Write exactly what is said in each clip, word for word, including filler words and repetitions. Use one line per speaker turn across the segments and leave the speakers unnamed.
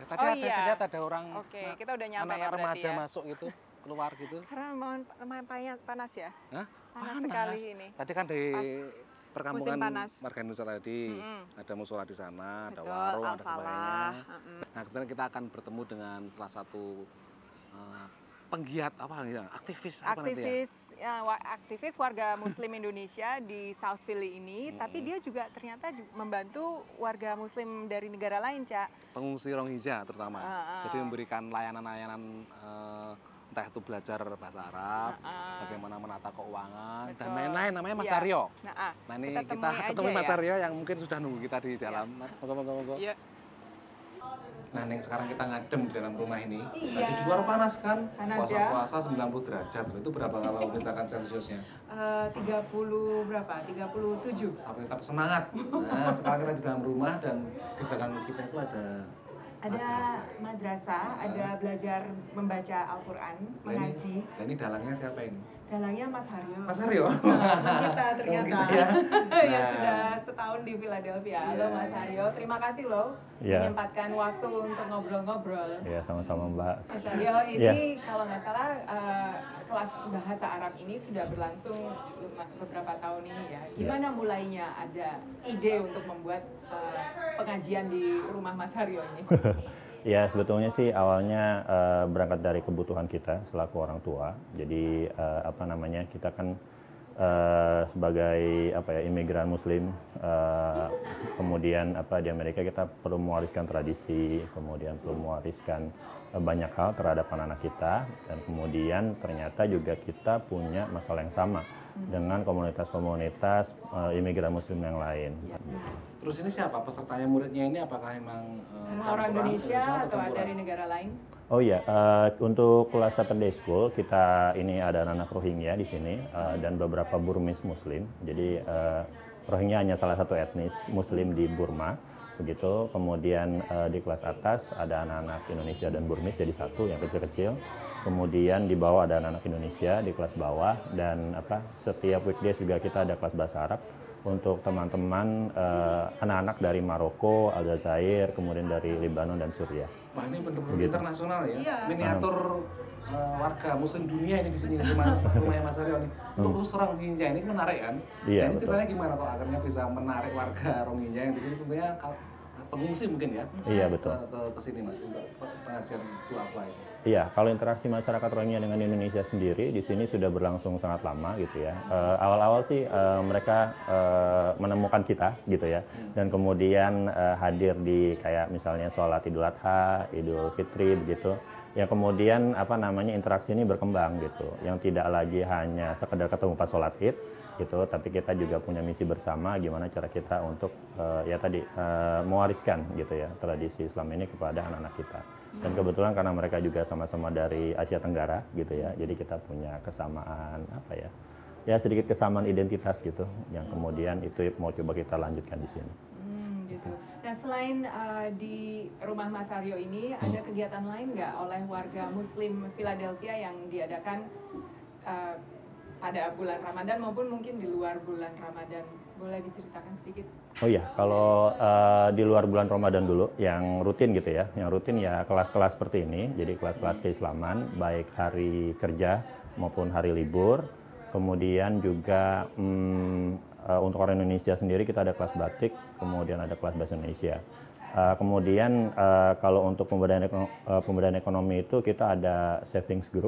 Tadi
Oh
ada
iya.
saya lihat ada orang
Oke, kita udah nyampe
anak-anak
ya berarti
remaja
ya.
masuk gitu, keluar gitu.
Karena memang lumayan payah- panas ya.
Hah?
Panas sekali ini.
Tadi kan di
Pas
perkampungan
musim panas.
Marga Indonesia tadi,
Mm-mm.
ada musola di sana, ada
Betul,
warung, ada
Al-Falah.
sebagainya.
Mm-mm.
Nah, kebetulan kita akan bertemu dengan salah satu eh, penggiat apa ya, aktivis apa nanti ya?
Aktivis ya, wa- aktivis warga Muslim Indonesia di South Philly ini, tapi dia juga ternyata ju- membantu warga Muslim dari negara lain, Cak.
Pengungsi Rohingya terutama.
Ah, ah.
Jadi memberikan layanan-layanan eh, entah itu belajar bahasa Arab,
Ah, ah.
bagaimana menata keuangan dan
Betul.
lain-lain. Namanya Mas
Iya.
Aryo.
Nah, ah,
Nah ini
kita
kita,
temui aja
ketemu Mas
ya.
Aryo yang mungkin sudah nunggu kita di dalam. Monggo, monggo, monggo.
Iya.
Nah, Neng, sekarang kita ngadem di dalam rumah ini.
Iya.
Tadi di luar panas kan?
Panas
puasa,
ya.
Puasa sembilan puluh derajat. Itu berapa kalau misalkan Celciusnya?
Eh, tiga puluh berapa? tiga puluh tujuh.
Tapi tetap semangat. Nah, sekarang kita di dalam rumah dan di belakang kita itu ada
Ada madrasah, ada belajar membaca Al-Quran,
Nah, ini-
mengaji.
Nah, ini dalangnya siapa ini?
Dalangnya Mas Haryo.
Mas Aryo.
Teman kita ternyata.
Teman kita ya.
Yang
Nah.
sudah setahun di Philadelphia. Halo Mas Haryo, terima kasih loh
Iya.
menyempatkan waktu untuk ngobrol-ngobrol.
Ya, sama-sama Mbak.
Mas Haryo, ini
Iya.
kalau nggak salah eh, kelas bahasa Arab ini sudah berlangsung beberapa tahun ini ya. Gimana mulainya ada ide untuk membuat eh, pengajian di rumah Mas Haryo ini?
Ya, sebetulnya sih awalnya eh, berangkat dari kebutuhan kita selaku orang tua. Jadi eh, apa namanya, kita kan eh, sebagai apa ya, imigran Muslim, eh, kemudian apa di Amerika kita perlu mewariskan tradisi, kemudian perlu mewariskan eh, banyak hal terhadap anak-anak kita, dan kemudian ternyata juga kita punya masalah yang sama dengan komunitas-komunitas eh, imigran Muslim yang lain.
Terus ini siapa pesertanya, muridnya ini apakah emang eh,
Semua orang
campuran
Indonesia atau
campuran?
dari negara lain?
Oh iya, eh, untuk kelas Saturday School kita ini ada anak-anak Rohingya di sini eh, dan beberapa Burmese Muslim. Jadi eh, Rohingya hanya salah satu etnis Muslim di Burma, begitu. Kemudian eh, di kelas atas ada anak-anak Indonesia dan Burmese jadi satu yang kecil-kecil. Kemudian di bawah ada anak-anak Indonesia di kelas bawah, dan apa setiap weekdays juga kita ada kelas bahasa Arab untuk teman-teman eh, anak-anak dari Maroko, Aljazair, kemudian dari Lebanon dan Suriah.
Wah, ini benar-benar
Begitu.
internasional ya.
Iya.
Miniatur eh, warga Muslim dunia ini di sini rumah rumahnya Mas Aryo nih. Untuk khusus orang Rohingya ini menarik kan?
Iya,
Nah, ini
betul.
ceritanya gimana kok akhirnya bisa menarik warga Rohingya yang di sini, tentunya kalau pengungsi mungkin ya?
Iya, betul.
Ke, ke, ke sini Mas untuk pengajian dua apply.
Iya, kalau interaksi masyarakat Rohingya dengan Indonesia sendiri di sini sudah berlangsung sangat lama gitu ya. Eh, awal-awal sih eh, mereka eh, menemukan kita gitu ya, dan kemudian eh, hadir di kayak misalnya sholat Idul Adha, Idul Fitri begitu. Ya kemudian apa namanya interaksi ini berkembang gitu, yang tidak lagi hanya sekedar ketemu pas sholat Id gitu, tapi kita juga punya misi bersama gimana cara kita untuk eh, ya tadi eh, mewariskan gitu ya tradisi Islam ini kepada anak-anak kita. Dan kebetulan karena mereka juga sama-sama dari Asia Tenggara gitu ya, jadi kita punya kesamaan apa ya, ya sedikit kesamaan identitas gitu, yang kemudian itu mau coba kita lanjutkan di sini.
Hmm, gitu. Nah, selain uh, di rumah Mas Aryo ini, ada kegiatan lain nggak oleh warga Muslim Philadelphia yang diadakan uh, pada bulan Ramadan maupun mungkin di luar bulan Ramadan? Boleh diceritakan sedikit?
Oh iya, kalau eh, di luar bulan Ramadan dulu, yang rutin gitu ya, yang rutin ya kelas-kelas seperti ini, jadi kelas-kelas keislaman, baik hari kerja maupun hari libur. Kemudian juga hmm, eh, untuk orang Indonesia sendiri kita ada kelas batik, kemudian ada kelas bahasa Indonesia. Eh, kemudian eh, kalau untuk pemberdayaan, eko- eh, pemberdayaan ekonomi itu kita ada savings group.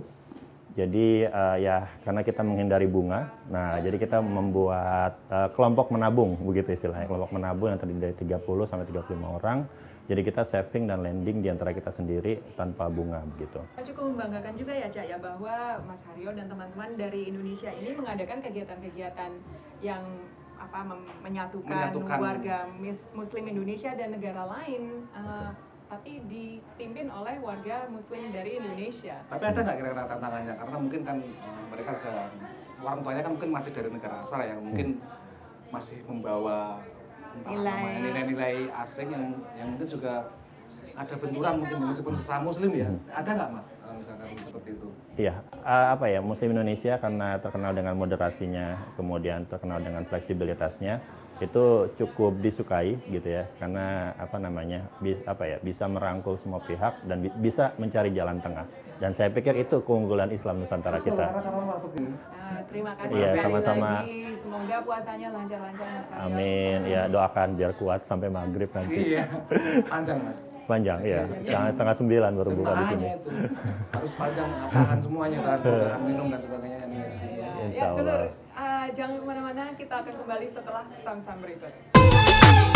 Jadi uh, ya karena kita menghindari bunga, nah jadi kita membuat uh, kelompok menabung begitu istilahnya, kelompok menabung yang terdiri dari tiga puluh sampai tiga puluh lima orang. Jadi kita saving dan lending di antara kita sendiri tanpa bunga begitu.
Cukup membanggakan juga ya Cak ya bahwa Mas Haryo dan teman-teman dari Indonesia ini mengadakan kegiatan-kegiatan yang apa mem- menyatukan,
Menyatukan.
warga mis- Muslim Indonesia dan negara lain. Uh, tapi dipimpin oleh warga Muslim dari Indonesia.
Tapi ada nggak kira-kira tantangannya? Karena mungkin kan eh, mereka juga orang tuanya kan mungkin masih dari negara asal yang mungkin masih membawa entah
Nilai.
namanya nilai-nilai asing yang yang mungkin juga ada benturan mungkin meskipun sesama Muslim ya. Ada nggak Mas eh, misalkan seperti itu?
Iya, uh, apa ya, Muslim Indonesia karena terkenal dengan moderasinya, kemudian terkenal dengan fleksibilitasnya. itu cukup disukai gitu ya, karena apa namanya bis, apa ya bisa merangkul semua pihak dan bi bisa mencari jalan tengah, dan saya pikir itu keunggulan Islam Nusantara kita.
Nah, terima kasih
Iya,
sekali
sama-sama.
lagi, semoga puasanya lancar-lancar Mas Aryo.
Amin, ya doakan biar kuat sampai maghrib nanti.
Iya, panjang Mas.
Panjang ya, setengah, setengah sembilan baru buka di sini.
Makanya itu harus panjang, tahan semuanya, tahan tahan minum dan sebagainya nih di sini.
Ya,
Insya
ya,
Allah.
Dulur, uh, jangan kemana-mana, kita akan kembali setelah pesan-pesan berikut.